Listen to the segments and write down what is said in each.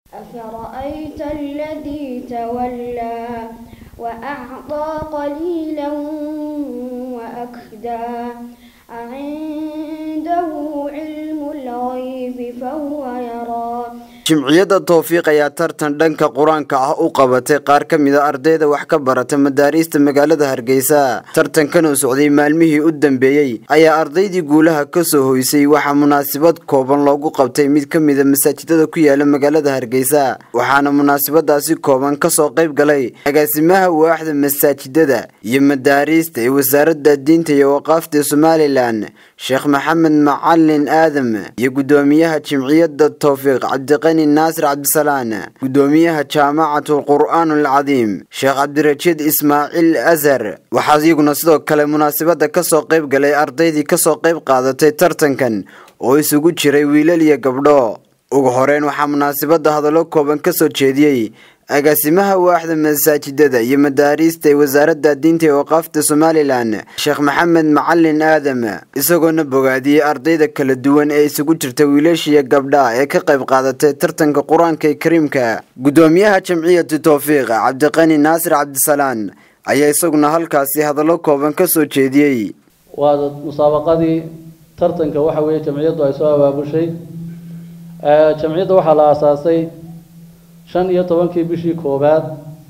أفرأيت الذي تولى وأعطى قليلا وأكدى عنده علم الغيب فهو يرى. جمعية التوفيق ayaa tartan dhanka quraanka ah u qabatay qaar ka mid ah ardayda wax ka barata madaarista magaalada Hargeysa. Tartankan oo socday maalmihii u dambeeyay ayaa ardaydii guulaha ka soo hoysay waxa munaasabad kooban loogu qabtay mid ka mid ah masaajidada ku yaala magaalada Hargeysa. Waxaana munaasabadaasi kooban ka soo qayb galay agaasimaha waaxda masaajidada iyo madaarista ee wasaaradda diinta iyo waqaafta Somaliland Sheekh Maxamed Macallin Aadam iyo gudoomiyaha jimciyada Tawfiiq Cabdiqani ناصر عبد السلام قدوميها جامعة القرآن العظيم شيخ عبد الرشيد إسماعيل أزهر وحازيقنا sidoo kale munaasabada ka soo qayb galay ardaydii ka soo qayb qaadatay tartankan oo isugu jiray wiilal iyo gabdho ugu horeen waxa munaasabada hadallo kooban ka soo jeediyay agaasimaha waaxda masaajidada iyo madaarista ee wasaaradda diinta iyo waqaafta Somaliland Sheekh Maxamed Macallin Aadam isagoo bogaadiyay ardayda kala duwan ee isugu jirta wiilasha iyo gabdhaha ee ka qayb qaadatay tartanka Quraanka Kariimka gudoomiyaha jamciyada Tawfiiq Cabdiqani Naasir Cabdisalaam ayaa isaguna halkaasi hadallo kooban ka soo jeediyay waa musaabaqadii tartanka waxa weeye jamciyadu ay soo abaabushay jamciyada waxa la aasaasay 15 bishii koobaad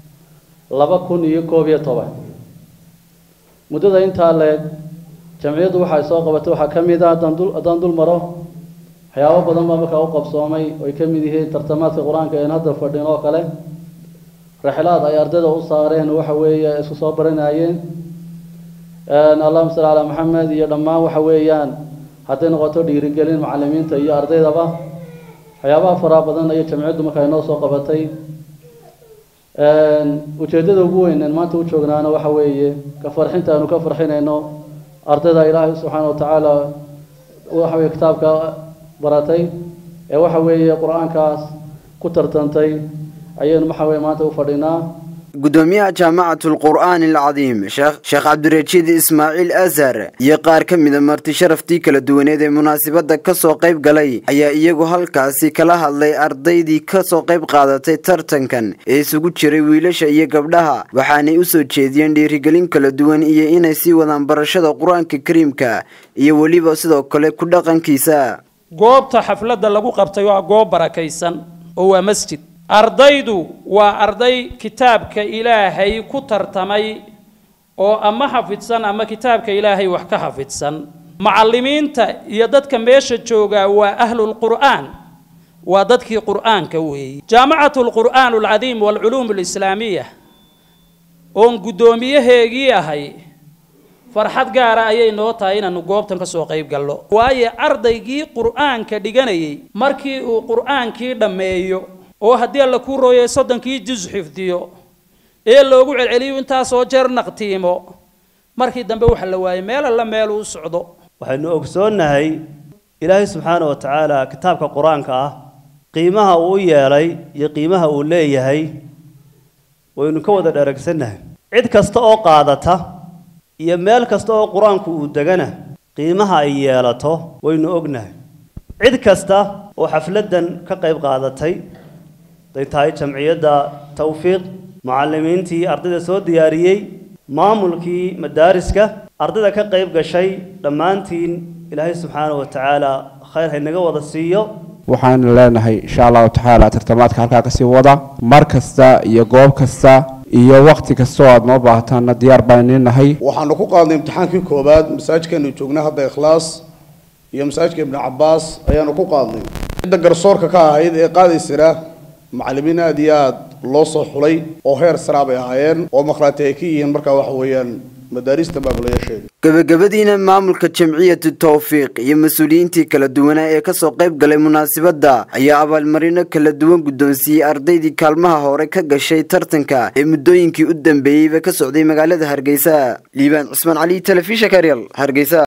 2011 muddada inta leed jamciyadu waxay soo qabatay waxa kamid ah dul maro waxyaabo badan baa markaa u qabsoomay oo ka mid yihiin tartamaadka quraanka ee hadda fadhin oo kale rixlaad ay ardayda u saareen waxa weeye isku soo baranayeen Allahumma salli ala Muhammad iyo dhammaan waxa weeyaan haday noqoto dhiirigelin macallimiinta iyo ardaydaba waxyaabaha fara badan ay jamciyadu markaa inoo soo qabatay ujeedada ugu weyn ee maanta u joognaana waxa weeye ka farxinta aanu ka farxinayno ardayda Ilaahay subhanahu wa ta'ala waxa weeye kitaabka baratay ee waxa weeye quraankaas ku tartantay ayaan waxa weeye maanta u fadhinaa gudoomiyaha jaamacatul quraan العظيم sheekh Cabdirashiid Ismaaciil Azhar iyo qaar ka mid ah marti sharaftii kala duwaneed ee munaasabada ka soo qayb galay ayaa iyagu halkaasi kala hadlay ardaydii ka soo qayb qaadatay tartankan ee isugu jiray wiilasha iyo gabdhaha waxaanay u soo jeediyeen dhiirigelin kala duwan iyo inay sii wadaan barashada Quraanka Kariimka iyo waliba sidoo kale ku dhaqankiisa goobta xafladda lagu qabtay waa goob barakaysan oo waa masjid ardaydu waa arday kitaabka Ilaahay ku tartamay oo ama xafidsan ama kitaabka Ilaahay wax ka xafidsan macallimiinta iyo dadka meesha jooga waa ahlul quraan waa dadkii quraanka weey jaamacatul quraan العظيم والعلوم الإسلامية oo gudoomiyaheegii ahay farxad gaar ah ayay noo tahay inaanu goobtan ka soo qayb galno waaye ardaygii quraanka dhiganayay markii uu quraankii dhameeyo oo hadii la ku rooyay 30 juz xifdiyo ee loogu celceliyo inta soo jeer naqtiimo markii dambe waxa la waayay meel uu socdo waxaanu ogsoonahay Ilaahay subhanahu wa ta'ala kitaabka quraanka ah qiimaha uu yeelay iyo qiimaha uu leeyahay waynu ka wada dharagsanahay cid kasta oo qaadata iyo meel kasta oo quraanku uu dagana qiimaha ay yeelato waynu ognahay cid kasta oo xafladan ka qayb qaadatay daytaay jamciyada Tawfiiq macallimiintii ardayda soo diyaariyay maamulkii madaariska ardayda ka qayb gashay dhamaantiin Ilaahay subhanahu wa ta'ala khayr haynaga wada siiyo waxaan leenahay insha Allah ta'ala tartamaadka halka ka sii wada mar kasta iyo goob kasta iyo waqti kasta oo aad noo baahataan diyaar baan nahay waxaan ku qaadnay imtixaankii koobaad masaajidkan joogna hadda Ikhlaas iyo masaajidka Ibn Abbas ayaan ku qaadnay inta garsoorka ka ahayd ee qaadaysa macallimiin aad iyo aad loo soo xulay oo heer sare bay ahaayeen oo maqraatay ay ka yihiin marka wax weeyaan madaarista baabulayaashay gabagabadiina maamulka jamciyada Tawfiiq iyo mas'uuliyiintii kala duwan ee ka soo qayb galay munaasabada ayaa abaalmarino kala duwan gudoonsiiyay ardaydii kaalmaha hore ka gashay tartanka ee muddooyinkii u dambeeyay ka socday magaalada Hargeysa Liibaan Cusmaan Ali telefishinka Real Hargeysa